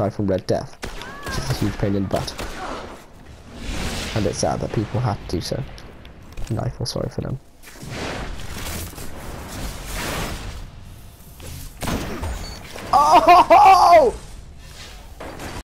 died from Red Death, which is a huge pain in the butt. And it's sad that people have to do so. And I feel sorry for them. Oh!